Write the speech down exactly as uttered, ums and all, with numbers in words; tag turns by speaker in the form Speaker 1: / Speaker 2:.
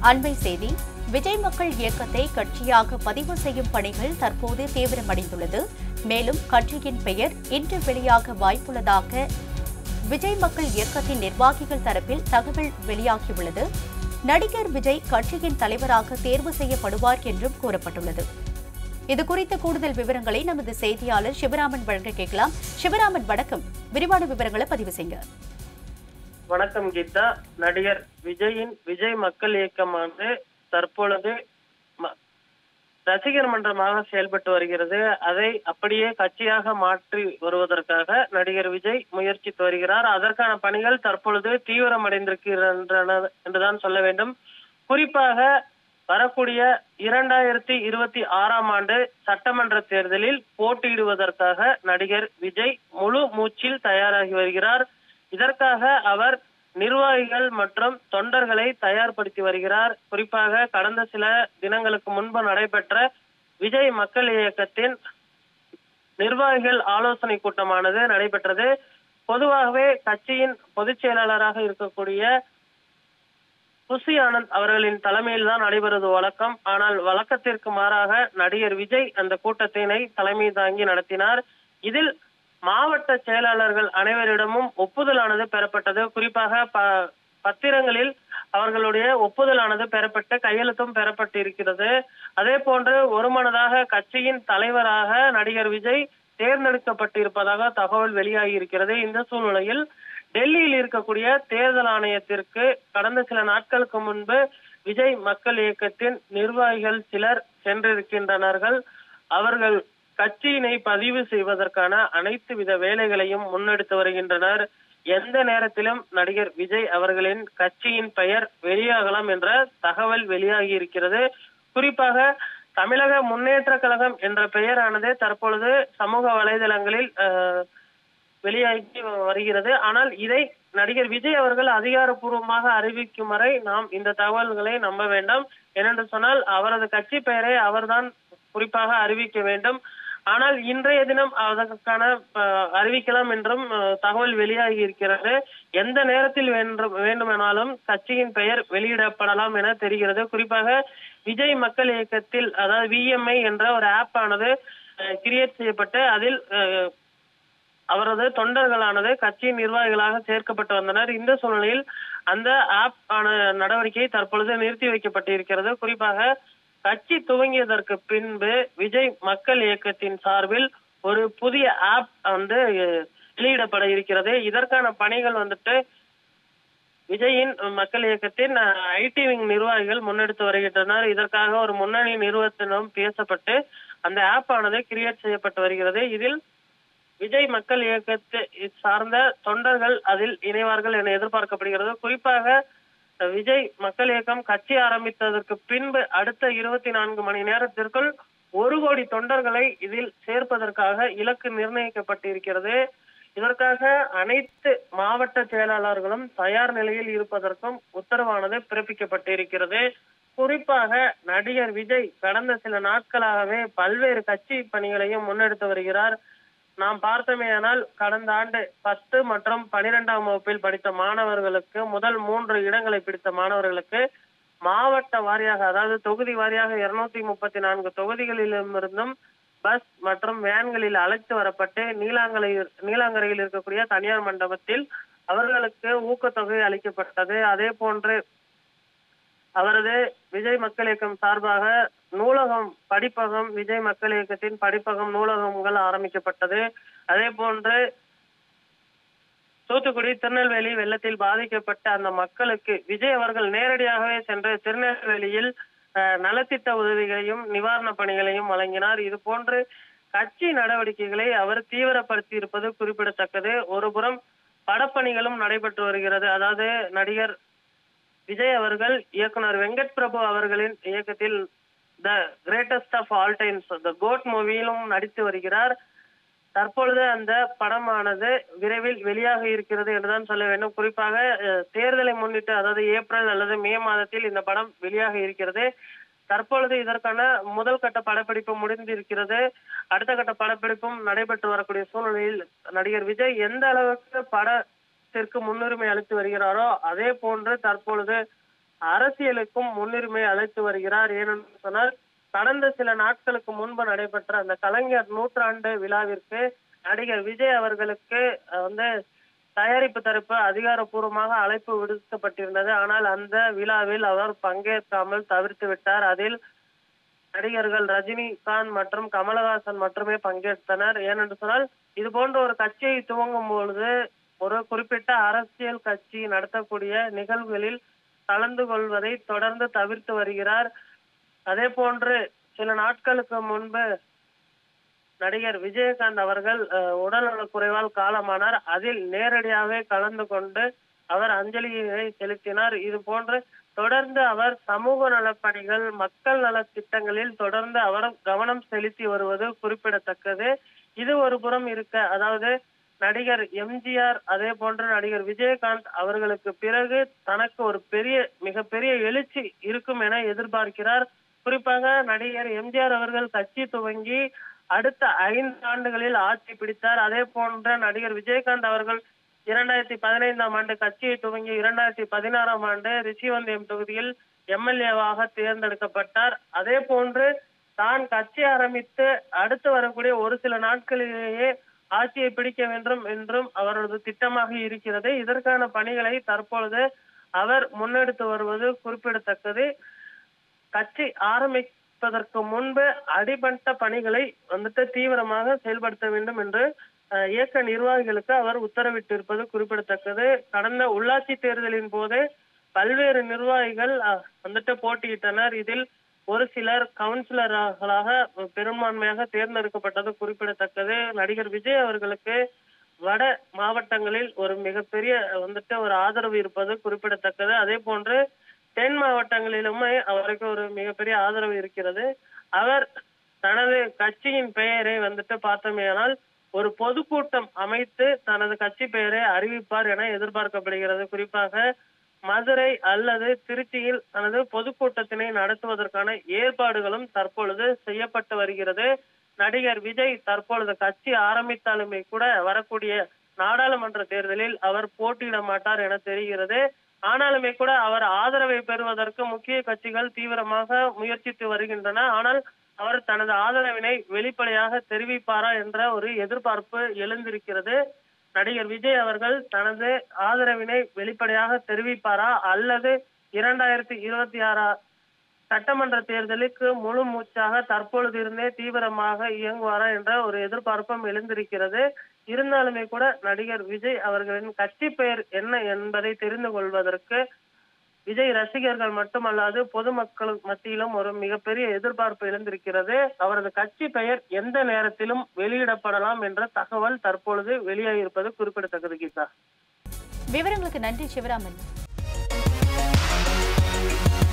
Speaker 1: அண்மை செய்தி. விஜய் மக்கள் இயக்கத்தை கட்சியாக பதிவு செய்யும் பணிகள் தற்போது தீவிரமடைந்துள்ளது. மேலும் கட்சியின் பெயர் இன்று வெளியாக வாய்ப்புள்ளதாக விஜய் மக்கள் இயக்கத்தின் நிர்வாகிகள் தரப்பில் தகவல் வெளியாகியுள்ளது. நடிகர் விஜய் கட்சியின் தலைவராக தேர்வு செய்யப்படுவார் என்றும் கூறப்பட்டுள்ளது. இதுகுறித்த கூடுதல் விவரங்களை நமது செய்தியாளர் சிவராமன் வழங்க கேட்கலாம். சிவராமன், வணக்கம். விரிவான விவரங்களை பதிவு செய்யுங்க.
Speaker 2: வணக்கம் கீதா. நடிகர் விஜயின் விஜய் மக்கள் இயக்கமானது தற்பொழுது ரசிகர் மன்றமாக செயல்பட்டு வருகிறது. அதை அப்படியே கட்சியாக மாற்றி வருவதற்காக நடிகர் விஜய் முயற்சித்து வருகிறார். அதற்கான பணிகள் தற்பொழுது தீவிரமடைந்திருக்கின்றன என்றுதான் சொல்ல வேண்டும். குறிப்பாக வரக்கூடிய இரண்டாயிரத்தி இருபத்தி ஆறாம் ஆண்டு சட்டமன்ற தேர்தலில் போட்டியிடுவதற்காக நடிகர் விஜய் முழு மூச்சில் தயாராகி வருகிறார். இதற்காக அவர் நிர்வாகிகள் மற்றும் தொண்டர்களை தயார்படுத்தி வருகிறார். குறிப்பாக கடந்த சில தினங்களுக்கு முன்பு நடைபெற்ற விஜய் மக்கள் இயக்கத்தின் நிர்வாகிகள் ஆலோசனை கூட்டமானது நடைபெற்றது. பொதுவாகவே கட்சியின் பொதுச் செயலாளராக இருக்கக்கூடிய புசி ஆனந்த் அவர்களின் தலைமையில் தான் நடைபெறுவது வழக்கம். ஆனால் வழக்கத்திற்கு மாறாக நடிகர் விஜய் அந்த கூட்டத்தினை தலைமை தாங்கி நடத்தினார். இதில் மாவட்ட செயலாளர்கள் அனைவரிடமும் ஒப்புதலானது பெறப்பட்டது. குறிப்பாக ப பத்திரங்களில் அவர்களுடைய ஒப்புதலானது பெறப்பட்டு கையெழுத்தும் பெறப்பட்டு இருக்கிறது. அதே போன்று ஒருமனதாக கட்சியின் தலைவராக நடிகர் விஜய் தேர்ந்தெடுக்கப்பட்டிருப்பதாக தகவல் வெளியாகி இருக்கிறது. இந்த சூழ்நிலையில் டெல்லியில் இருக்கக்கூடிய தேர்தல் ஆணையத்திற்கு கடந்த சில நாட்களுக்கு முன்பு விஜய் மக்கள் இயக்கத்தின் நிர்வாகிகள் சிலர் சென்றிருக்கின்றனர். அவர்கள் கட்சியினை பதிவு செய்வதற்கான அனைத்து வித வேலைகளையும் முன்னெடுத்து வருகின்றனர். எந்த நேரத்திலும் நடிகர் விஜய் அவர்களின் கட்சியின் பெயர் வெளியாகலாம் என்ற தகவல் வெளியாகி இருக்கிறது. குறிப்பாக தமிழக முன்னேற்ற கழகம் என்ற பெயரானது தற்பொழுது சமூக வலைதளங்களில் வெளியாகி வருகிறது. ஆனால் இதை நடிகர் விஜய் அவர்கள் அதிகாரப்பூர்வமாக அறிவிக்கும் வரை நாம் இந்த தகவல்களை நம்ப வேண்டாம். ஏனென்று சொன்னால் அவரது கட்சி பெயரை அவர்தான் குறிப்பாக அறிவிக்க வேண்டும். ஆனால் இன்றைய தினம் அதற்கான அறிவிக்கலாம் என்றும் தகவல் வெளியாகி இருக்கிறது. எந்த நேரத்தில் வேண்டுமானாலும் கட்சியின் பெயர் வெளியிடப்படலாம் என தெரிகிறது. குறிப்பாக விஜய் மக்கள் இயக்கத்தில் அதாவது விஎம்ஐ என்ற ஒரு ஆப் ஆனது கிரியேட் செய்யப்பட்டு அதில் அவரது தொண்டர்களானது கட்சியின் நிர்வாகிகளாக சேர்க்கப்பட்டு வந்தனர். இந்த சூழ்நிலையில் அந்த ஆப் ஆன நடவடிக்கை தற்பொழுது நிறுத்தி வைக்கப்பட்டிருக்கிறது. குறிப்பாக கட்சி துவங்கியதற்கு பின்பு விஜய் மக்கள் இயக்கத்தின் சார்பில் ஒரு புதிய ஆப் வந்து வெளியிடப்பட இருக்கிறது. இதற்கான பணிகள் வந்துட்டு விஜயின் மக்கள் இயக்கத்தின் ஐடி விங் நிர்வாகிகள் முன்னெடுத்து வருகின்றனர். இதற்காக ஒரு முன்னணி நிறுவனத்திடம் பேசப்பட்டு அந்த ஆப் ஆனது கிரியேட் செய்யப்பட்டு வருகிறது. இதில் விஜய் மக்கள் இயக்கத்தை சார்ந்த தொண்டர்கள் அதில் இணைவார்கள் என எதிர்பார்க்கப்படுகிறது. குறிப்பாக விஜய் மக்கள் இயக்கம் கட்சி ஆரம்பித்ததற்கு பின்பு அடுத்த இருபத்தி நான்கு மணி நேரத்திற்குள் ஒரு கோடி தொண்டர்களை இதில் சேர்ப்பதற்காக இலக்கு நிர்ணயிக்கப்பட்டிருக்கிறது. இதற்காக அனைத்து மாவட்ட செயலாளர்களும் தயார் நிலையில் இருப்பதற்கும் உத்தரவானது பிறப்பிக்கப்பட்டிருக்கிறது. குறிப்பாக நடிகர் விஜய் கடந்த சில நாட்களாகவே பல்வேறு கட்சி பணிகளையும் முன்னெடுத்து வருகிறார். நாம் பார்த்தோமேயானால் கடந்த ஆண்டு பத்து மற்றும் பனிரெண்டாம் வகுப்பில் படித்த மாணவர்களுக்கு முதல் மூன்று இடங்களை பிடித்த மாணவர்களுக்கு மாவட்ட வாரியாக அதாவது தொகுதி வாரியாக இருநூத்தி முப்பத்தி நான்கு தொகுதிகளிலிருந்தும் பஸ் மற்றும் வேன்களில் அழைத்து வரப்பட்டு நீலாங்கரை நீலாங்கரையில் இருக்கக்கூடிய தனியார் மண்டபத்தில் அவர்களுக்கு ஊக்கத்தொகை அளிக்கப்பட்டது. அதே போன்று அவரது விஜய் மக்கள் இயக்கம் சார்பாக நூலகம் படிப்பகம் விஜய் மக்கள் இயக்கத்தின் படிப்பகம் நூலகங்கள் ஆரம்பிக்கப்பட்டது. அதே போன்று தூத்துக்குடி திருநெல்வேலி வெள்ளத்தில் பாதிக்கப்பட்ட அந்த மக்களுக்கு விஜய் அவர்கள் நேரடியாகவே சென்று திருநெல்வேலியில் நலத்திட்ட உதவிகளையும் நிவாரண பணிகளையும் வழங்கினார். இது போன்று கட்சி நடவடிக்கைகளை அவர் தீவிரப்படுத்தி இருப்பது குறிப்பிடத்தக்கது. ஒருபுறம் படப்பணிகளும் நடைபெற்று வருகிறது. அதாவது நடிகர் விஜய் அவர்கள் இயக்குனர் வெங்கட் பிரபு அவர்களின் இயக்கத்தில் the greatest of all times the GOAT மூவியிலும் நடித்து வருகிறார். தற்பொழுது அந்த படமானது விரைவில் வெளியாக இருக்கிறது என்றுதான் சொல்ல வேண்டும். குறிப்பாக தேர்தலை முன்னிட்டு அதாவது ஏப்ரல் அல்லது மே மாதத்தில் இந்த படம் வெளியாக இருக்கிறது. தற்பொழுது இதற்கான முதல் கட்ட படப்பிடிப்பு முடிந்திருக்கிறது. அடுத்த கட்ட படப்பிடிப்பும் நடைபெற்று வரக்கூடிய சூழ்நிலையில் நடிகர் விஜய் எந்த அளவுக்கு படத்திற்கு முன்னுரிமை அளித்து வருகிறாரோ அதே போன்று தற்பொழுது அரசியலுக்கும் முன்னுரிமை அளித்து வருகிறார். ஏனென்று சொன்னால் கடந்த சில நாட்களுக்கு முன்பு நடைபெற்ற அந்த கலைஞர் நூற்றாண்டு விழாவிற்கு நடிகர் விஜய் அவர்களுக்கு வந்து தயாரிப்பு தரப்பு அதிகாரப்பூர்வமாக அழைப்பு விடுக்கப்பட்டிருந்தது. ஆனால் அந்த விழாவில் அவர் பங்கேற்காமல் தவிர்த்து விட்டார். அதில் நடிகர்கள் ரஜினிகாந்த் மற்றும் கமலஹாசன் மட்டுமே பங்கேற்றனர். ஏனென்று சொன்னால் இது போன்ற ஒரு கட்சியை துவங்கும் பொழுது ஒரு குறிப்பிட்ட அரசியல் கட்சி நடத்தக்கூடிய நிகழ்வுகளில் கலந்து கொள்வதை தொடர்ந்து தவிர்த்து வருகிறார். அதே போன்று சில நாட்களுக்கு முன்பு நடிகர் விஜயகாந்த் அவர்கள் உடல்நலக் குறைவால் காலமானார். அதில் நேரடியாகவே கலந்து கொண்டு அவர் அஞ்சலியை செலுத்தினார். இது போன்று தொடர்ந்து அவர் சமூக நலப்பணிகள், மக்கள் நல திட்டங்களில் தொடர்ந்து அவர் கவனம் செலுத்தி வருவது குறிப்பிடத்தக்கது. இது ஒரு புறம் இருக்க, அதாவது நடிகர் எம்ஜிஆர் அதே போன்று நடிகர் விஜயகாந்த் அவர்களுக்கு பிறகு தனக்கு ஒரு பெரிய மிகப்பெரிய எழுச்சி இருக்கும் என எதிர்பார்க்கிறார். குறிப்பாக நடிகர் எம்ஜிஆர் அவர்கள் கட்சி துவங்கி அடுத்த ஐந்து ஆண்டுகளில் ஆட்சி பிடித்தார். அதே போன்ற நடிகர் விஜயகாந்த் அவர்கள் இரண்டாயிரத்தி பதினைந்தாம் ஆண்டு கட்சியை துவங்கி இரண்டாயிரத்தி பதினாறாம் ஆண்டு ரிஷிவந்தியம் தொகுதியில் எம்எல்ஏவாக தேர்ந்தெடுக்கப்பட்டார். அதே போன்று தான் கட்சி ஆரம்பித்து அடுத்து வரக்கூடிய ஒரு சில நாட்களிலேயே ஆட்சியை பிடிக்க வேண்டும் என்றும் அவரது திட்டமாக இருக்கிறது. இதற்கான பணிகளை தற்பொழுது அவர் முன்னெடுத்து வருவது குறிப்பிடத்தக்கது. கட்சி ஆரம்பிப்பதற்கு முன்பு அடிபட்ட பணிகளை வந்துட்டு தீவிரமாக செயல்படுத்த வேண்டும் என்று இயக்க நிர்வாகிகளுக்கு அவர் உத்தரவிட்டிருப்பது குறிப்பிடத்தக்கது. கடந்த உள்ளாட்சி தேர்தலின் போது பல்வேறு நிர்வாகிகள் வந்துட்டு போட்டியிட்டனர். இதில் ஒரு சிலர் கவுன்சிலர்களாக பெரும்பான்மையாக தேர்ந்தெடுக்கப்பட்டது குறிப்பிடத்தக்கது. நடிகர் விஜய் அவர்களுக்கு வட மாவட்டங்களில் ஒரு மிகப்பெரிய வந்துட்டு ஒரு ஆதரவு இருப்பது குறிப்பிடத்தக்கது. அதே போன்று தென் மாவட்டங்களிலுமே அவருக்கு ஒரு மிகப்பெரிய ஆதரவு இருக்கிறது. அவர் தனது கட்சியின் பெயரை வந்துட்டு பார்த்தோமேயானால் ஒரு பொதுக்கூட்டம் அமைத்து தனது கட்சி பெயரை அறிவிப்பார் என எதிர்பார்க்கப்படுகிறது. குறிப்பாக மதுரை அல்லது திருச்சியில் தனது பொதுக்கூட்டத்தினை நடத்துவதற்கான ஏற்பாடுகளும் தற்பொழுது செய்யப்பட்டு வருகிறது. நடிகர் விஜய் தற்பொழுது கட்சி ஆரம்பித்தாலுமே கூட வரக்கூடிய நாடாளுமன்ற தேர்தலில் அவர் போட்டியிட மாட்டார் என தெரிகிறது. ஆனாலுமே கூட அவர் ஆதரவை பெறுவதற்கு முக்கிய கட்சிகள் தீவிரமாக முயற்சித்து வருகின்றன. ஆனால் அவர் தனது ஆதரவினை வெளிப்படையாக தெரிவிப்பாரா என்ற ஒரு எதிர்பார்ப்பு எழுந்திருக்கிறது. நடிகர் விஜய் அவர்கள் தனது ஆதரவினை வெளிப்படையாக தெரிவிப்பாரா அல்லது இரண்டாயிரத்தி இருபத்தி ஆறா சட்டமன்ற தேர்தலுக்கு முழு மூச்சாக தற்பொழுது இருந்தே தீவிரமாக இயங்குவாரா என்ற ஒரு எதிர்பார்ப்பும் எழுந்திருக்கிறது. இருந்தாலுமே கூட நடிகர் விஜய் அவர்களின் கட்சி பெயர் என்ன என்பதை தெரிந்து கொள்வதற்கு விஜய் ரசிகர்கள் மட்டுமல்லாது பொதுமக்கள் மத்தியிலும் ஒரு மிகப்பெரிய எதிர்பார்ப்பு எழுந்திருக்கிறது. அவரது கட்சி பெயர் எந்த நேரத்திலும் வெளியிடப்படலாம் என்ற தகவல் தற்பொழுது வெளியாகியிருப்பது குறிப்பிடத்தக்கது. கீதா,
Speaker 1: விவரங்களுக்கு நன்றி சிவராமன்.